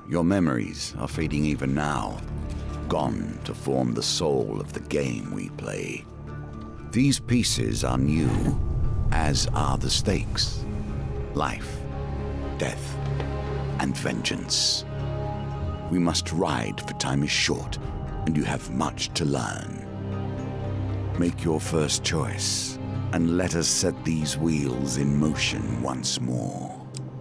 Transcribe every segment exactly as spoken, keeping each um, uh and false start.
Your memories are fading even now, gone to form the soul of the game we play. These pieces are new, as are the stakes. Life, death, and vengeance. We must ride, for time is short, and you have much to learn. Make your first choice, and let us set these wheels in motion once more.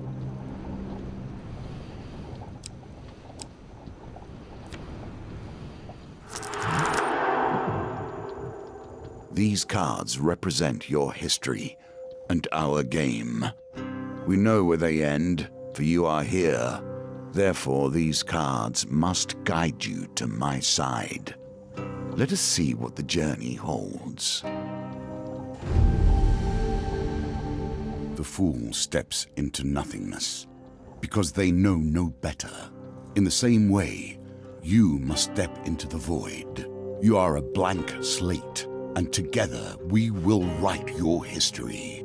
These cards represent your history and our game. We know where they end, for you are here. Therefore, these cards must guide you to my side. Let us see what the journey holds. The fool steps into nothingness, because they know no better. In the same way, you must step into the void. You are a blank slate, and together we will write your history.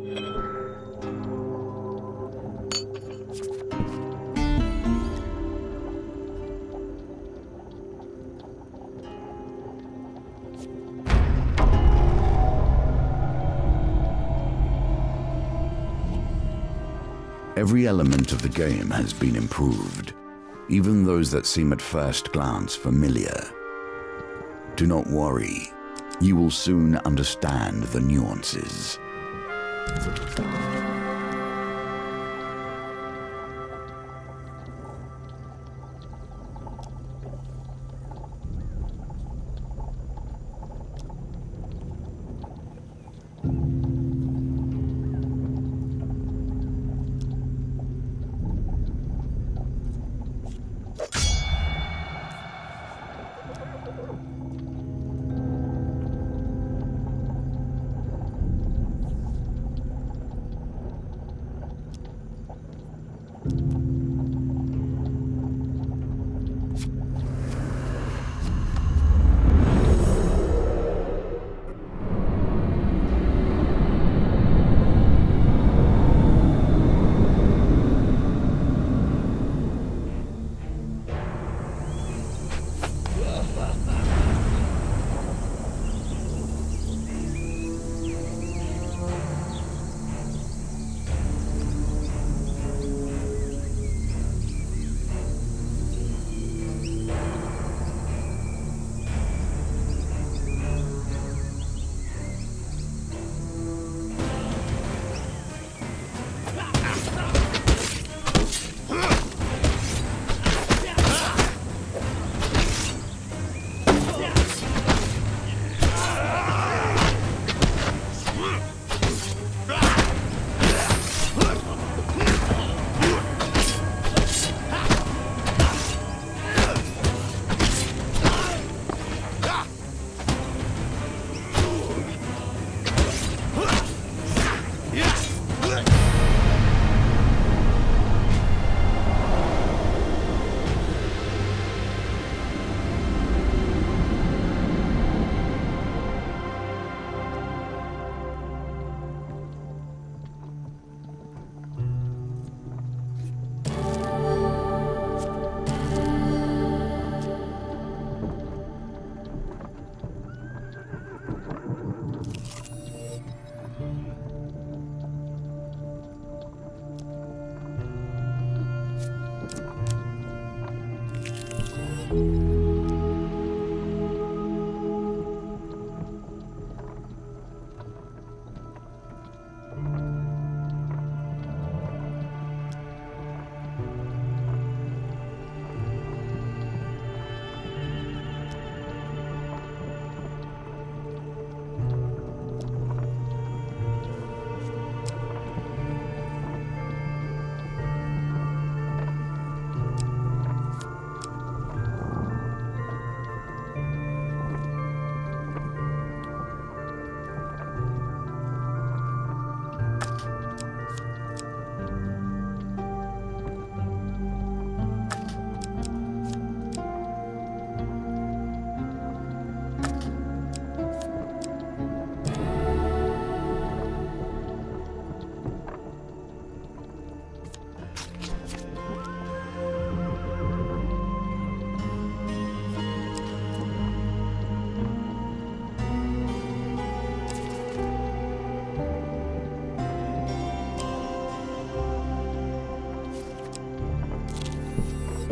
Every element of the game has been improved, even those that seem at first glance familiar. Do not worry, you will soon understand the nuances.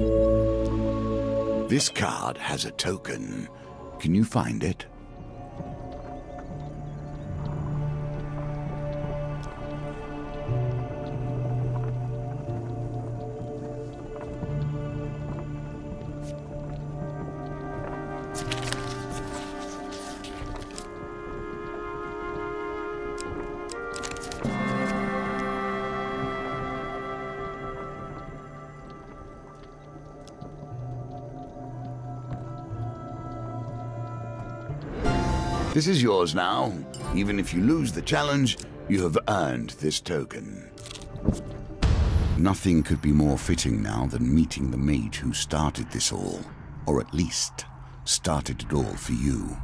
This card has a token. Can you find it? This is yours now. Even if you lose the challenge, you have earned this token. Nothing could be more fitting now than meeting the mage who started this all, or at least started it all for you.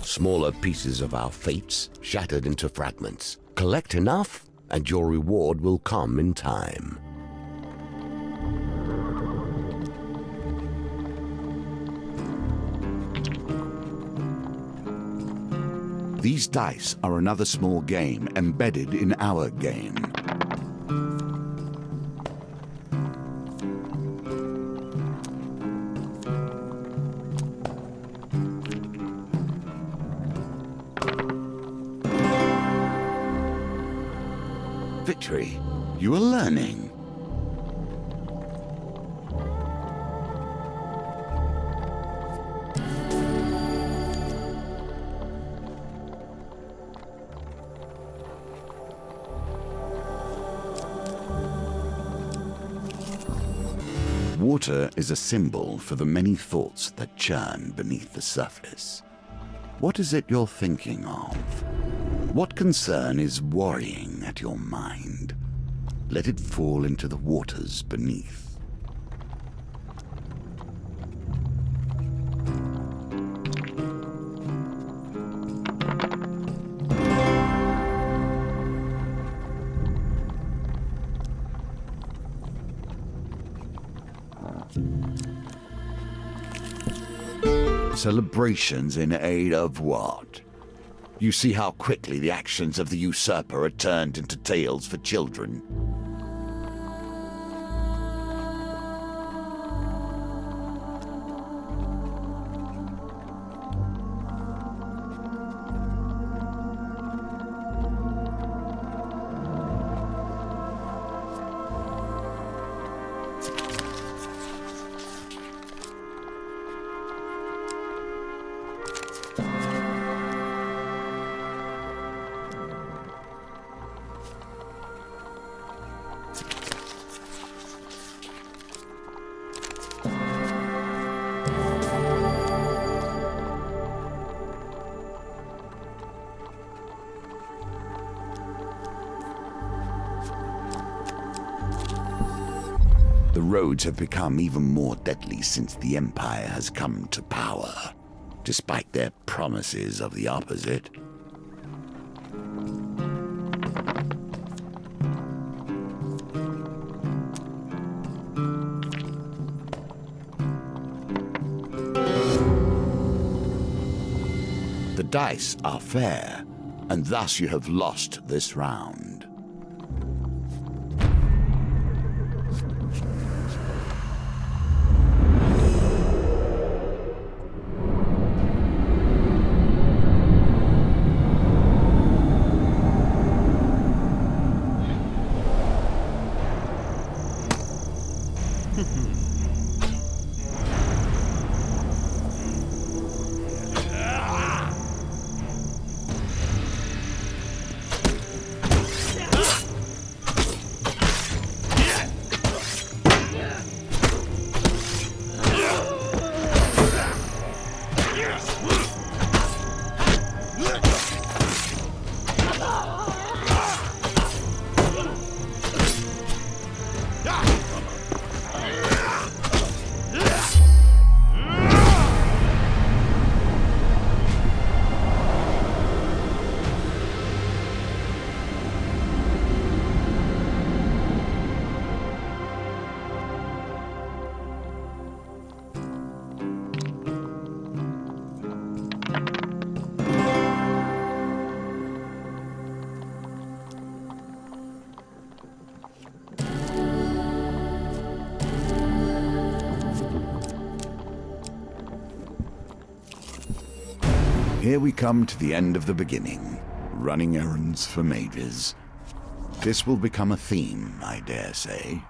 smaller pieces of our fates shattered into fragments. Collect enough, and your reward will come in time. These dice are another small game embedded in our game. Victory, you are learning. Water is a symbol for the many thoughts that churn beneath the surface. What is it you're thinking of? What concern is worrying at your mind? Let it fall into the waters beneath. Celebrations in aid of what? You see how quickly the actions of the usurper are turned into tales for children. The roads have become even more deadly since the Empire has come to power, despite their promises of the opposite. The dice are fair, and thus you have lost this round. Here we come to the end of the beginning, running errands for mages. This will become a theme, I dare say.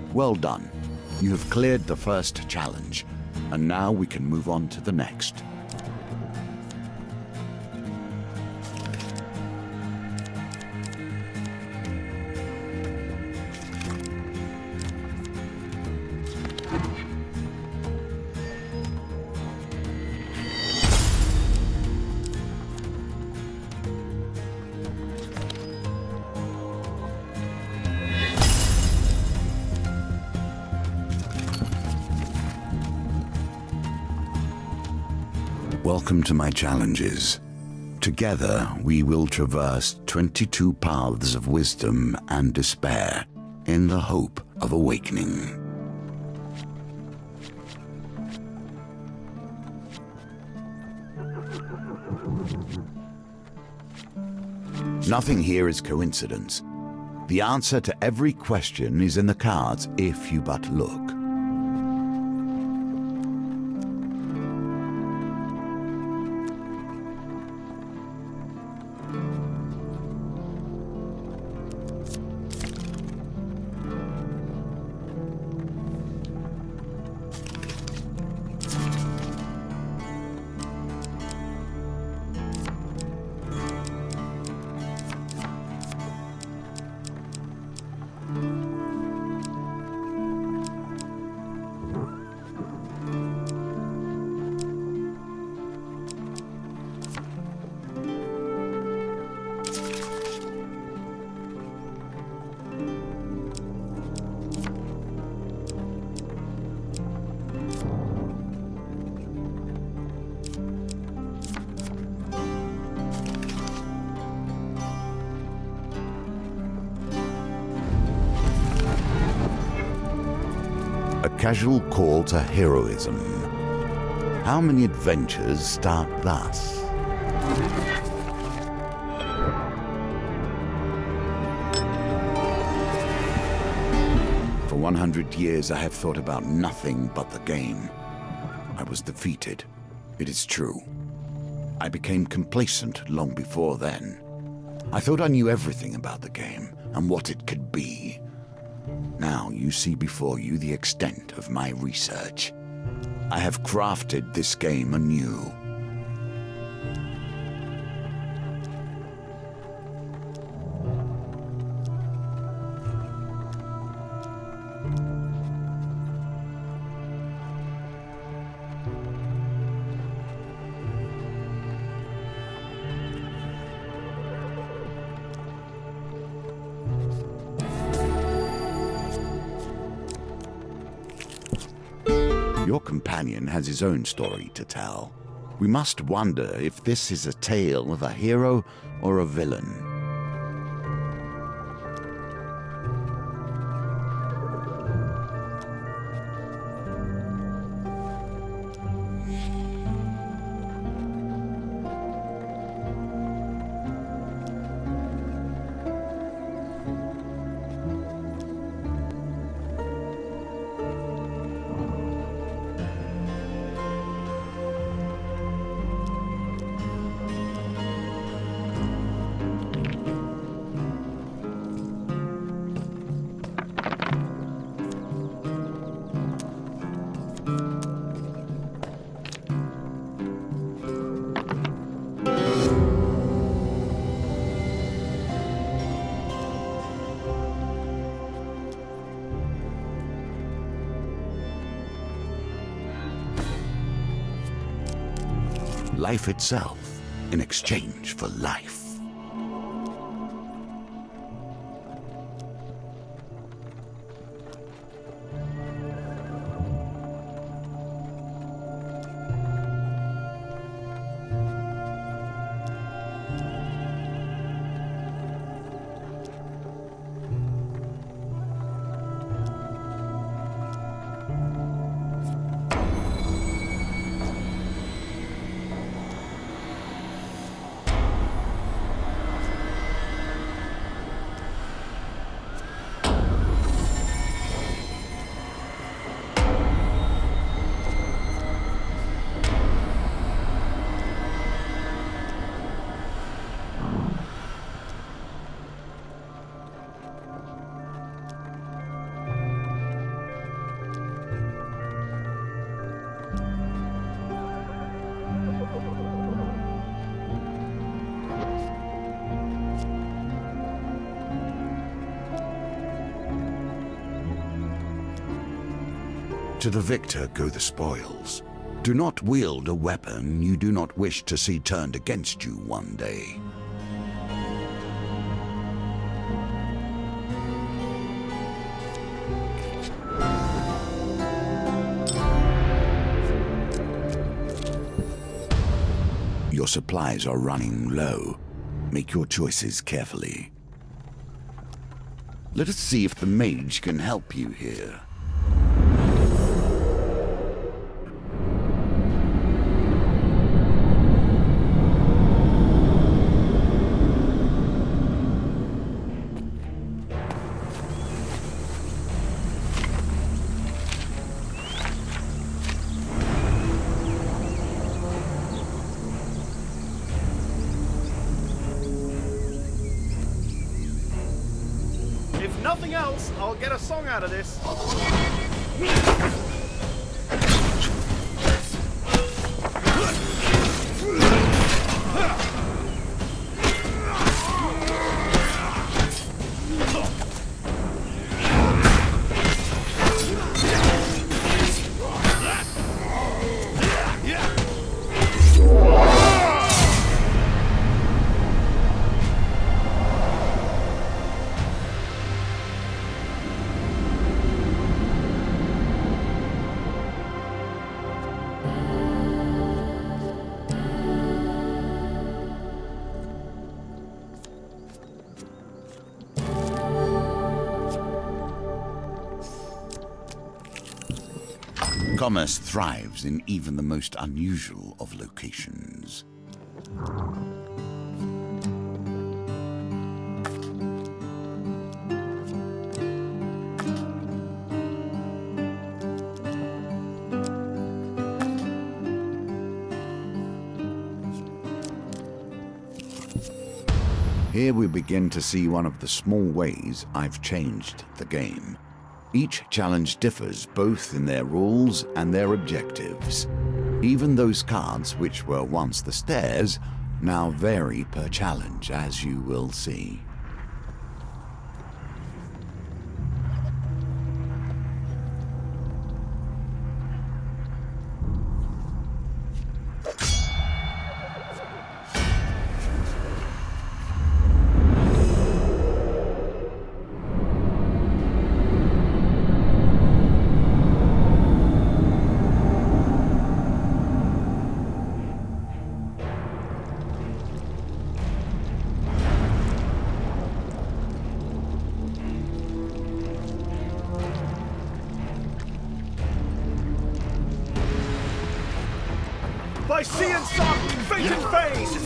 Well done. You have cleared the first challenge, and now we can move on to the next. Welcome to my challenges. Together, we will traverse twenty-two paths of wisdom and despair in the hope of awakening. Nothing here is coincidence. The answer to every question is in the cards if you but look. A casual call to heroism. How many adventures start thus? For one hundred years I have thought about nothing but the game. I was defeated. It is true. I became complacent long before then. I thought I knew everything about the game and what it could be. Now you see before you the extent of my research. I have crafted this game anew. Your companion has his own story to tell. We must wonder if this is a tale of a hero or a villain. Life itself in exchange for life. To the victor go the spoils. Do not wield a weapon you do not wish to see turned against you one day. Your supplies are running low. Make your choices carefully. Let us see if the mage can help you here. If nothing else, I'll get a song out of this. Commerce thrives in even the most unusual of locations. Here we begin to see one of the small ways I've changed the game. Each challenge differs both in their rules and their objectives. Even those cards which were once the stairs now vary per challenge, as you will see. By sea and sun, fate and fade!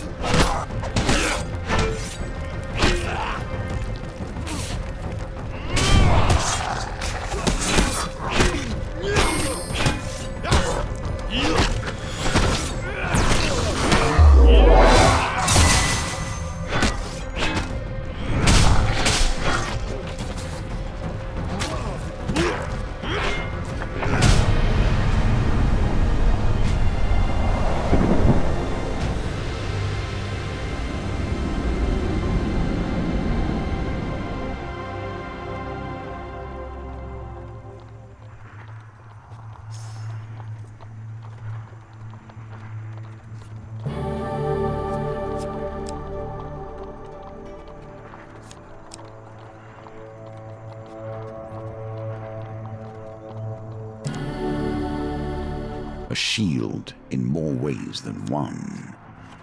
A shield in more ways than one.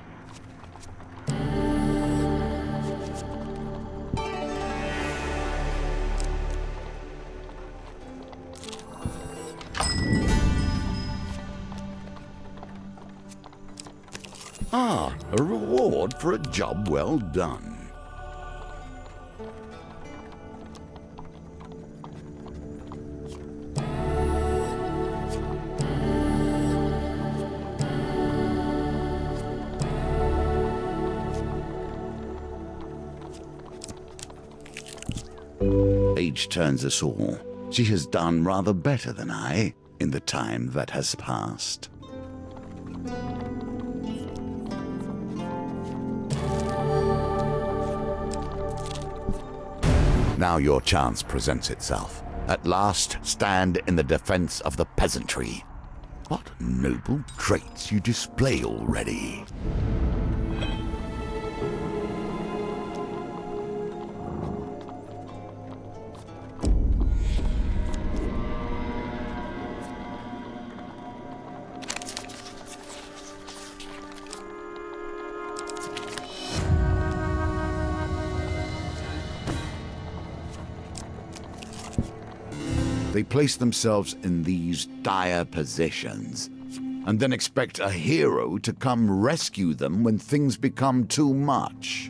Ah, a reward for a job well done. Age turns us all. She has done rather better than I in the time that has passed. Now your chance presents itself. At last, stand in the defense of the peasantry. What noble traits you display already. They place themselves in these dire positions, and then expect a hero to come rescue them when things become too much.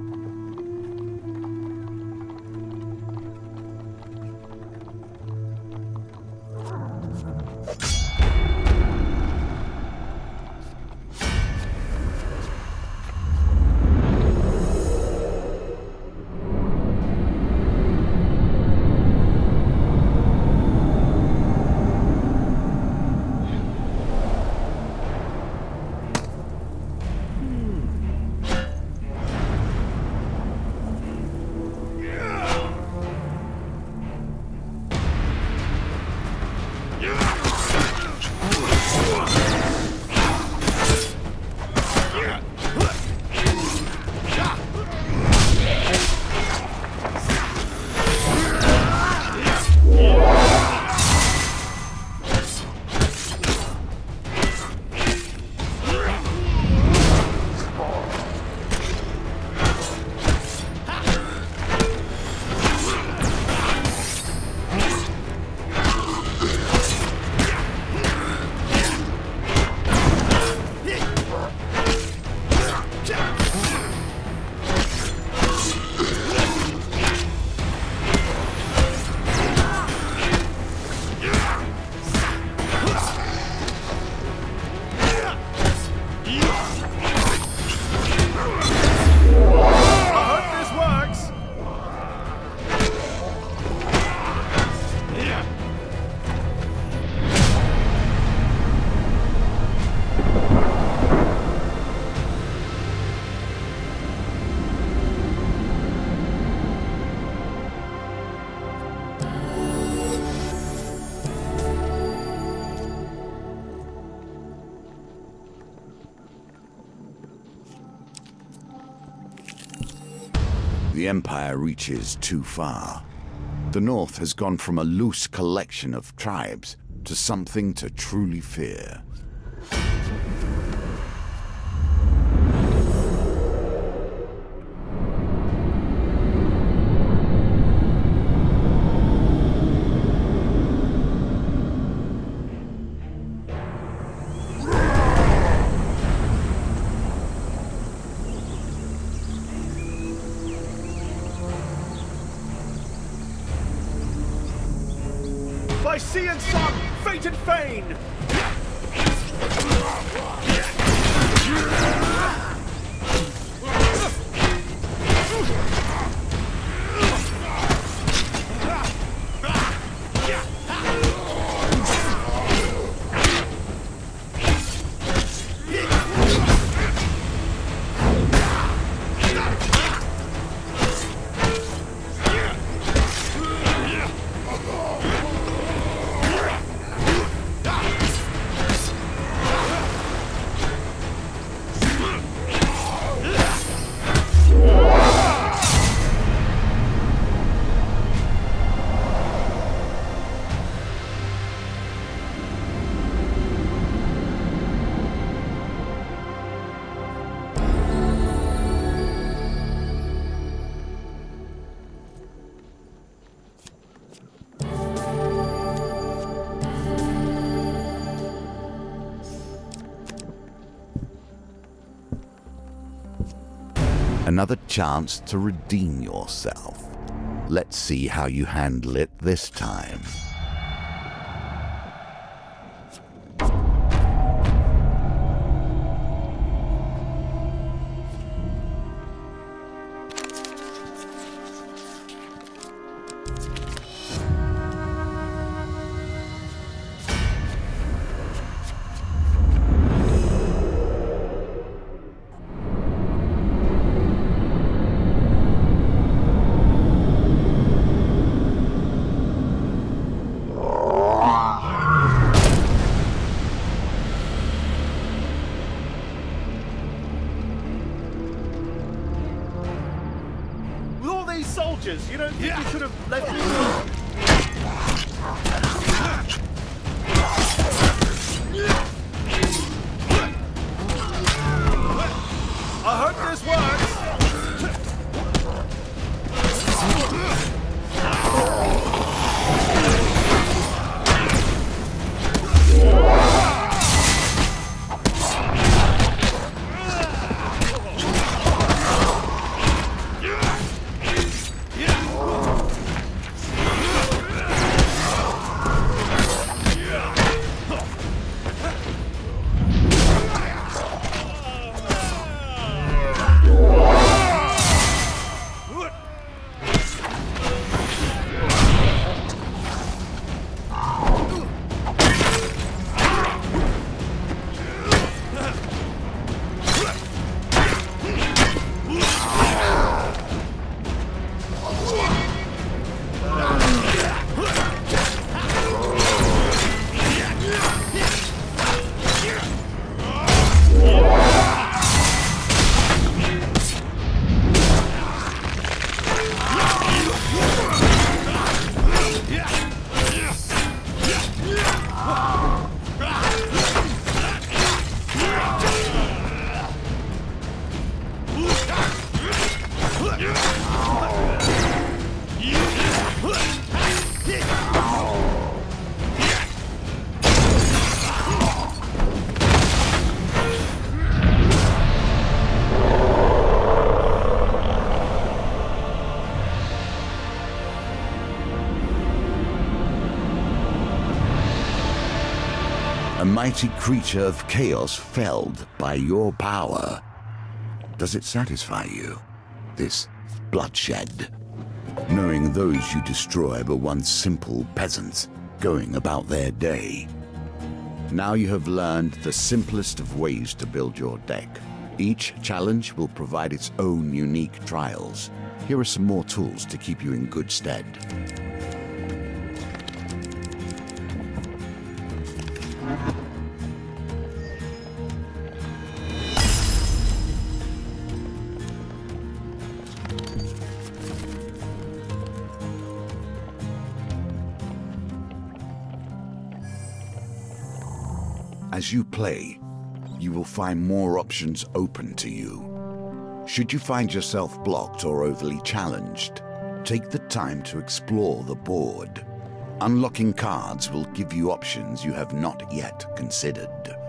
The Empire reaches too far. The North has gone from a loose collection of tribes to something to truly fear. By sea and sun, fate and fane! Another chance to redeem yourself. Let's see how you handle it this time. You don't think you should have left me? I hope this works! A mighty creature of chaos felled by your power. Does it satisfy you, this bloodshed? Knowing those you destroy were once simple peasants going about their day. Now you have learned the simplest of ways to build your deck. Each challenge will provide its own unique trials. Here are some more tools to keep you in good stead. As you play, you will find more options open to you. Should you find yourself blocked or overly challenged, take the time to explore the board. Unlocking cards will give you options you have not yet considered.